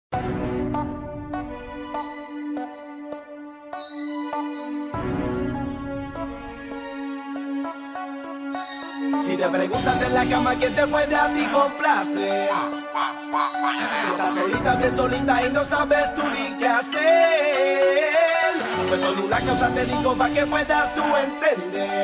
Si te preguntas en la cama quién te puede a ti complacer, estás solita, bien solita y no sabes tú ni qué hacer. Pues son una cosa te digo pa' que puedas tú entender,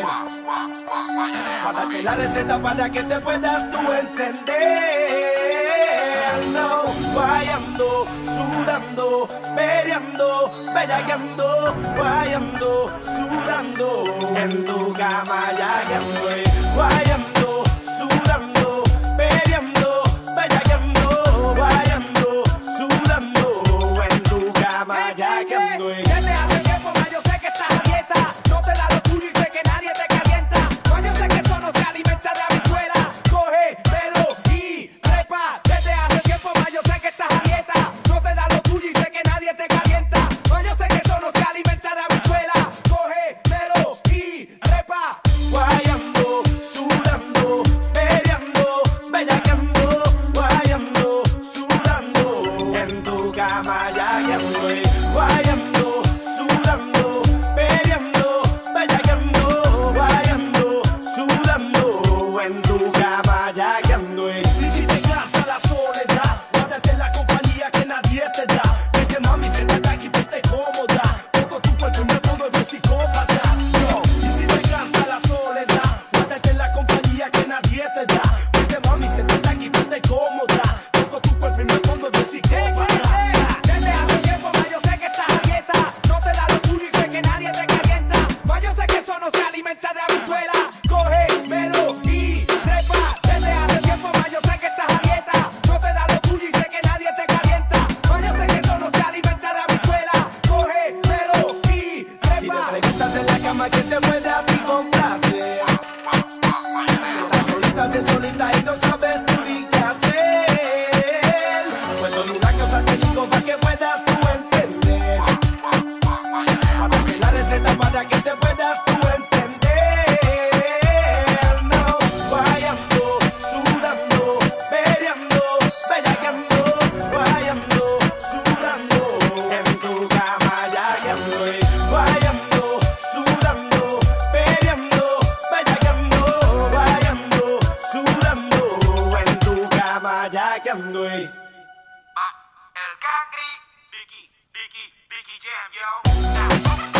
para darte la receta para que te puedas tú encender. No, guayando, sudando, peleando, bellaqueando, guayando, sudando, en tu cama ya que ando. Guayando, sudando, peleando, bellaqueando, guayando, sudando, en tu cama ya que ando. Desde hace tiempo más yo sé que estás a dieta, no te da lo tuyo y sé que nadie te calienta. Más yo sé que eso no se alimenta de habichuela, coge, velo y trepa. Desde hace tiempo más yo sé que estás a dieta, no te da lo tuyo y sé que nadie te calienta. Más yo sé que eso no se alimenta de habichuela, coge, velo y trepa. Guayando, sudando, peleando, bellaqueando, guayando, sudando, en tu cama ya que ando. Guayando, sudando, peleando, bellaqueando, guayando, sudando, en tu cama ya que ando. Y si te cansa la soledad, guárdate en la compañía que nadie te da. Vete mami, siéntate aquí, ponte cómoda, todo tu cuerpo me pongo de psicópata. Yo, y si te cansa la soledad, guárdate en la compañía que nadie te da. Vete mami, siéntate aquí, ponte cómoda, todo tu cuerpo me pongo de psicópata. Desde hace tiempo más yo sé que estás a dieta, no te da lo tuyo y sé que nadie te calienta. Más yo sé que eso no se alimenta de habichuela, coge, velo y trepa. Desde hace tiempo más yo sé que estás a dieta, no te da lo tuyo y sé que nadie te calienta. Más yo sé que eso no se alimenta de habichuela, coge, velo y trepa. Si te preguntas en la cama quién te puede a ti complacer, estás solita, bien solita y no sabes tú ni qué hacer. Pues son una cosa te digo pa' que puedas tú entender, para darte la receta para que te puedas tú encender. No, guayando, sudando, peleando, bellaqueando, guayando, sudando, en tu cama ya que ando. Guayando, sudando, peleando, bellaqueando, guayando, sudando, en tu cama ya que ando. El Cangri, Vicky Jam, yo.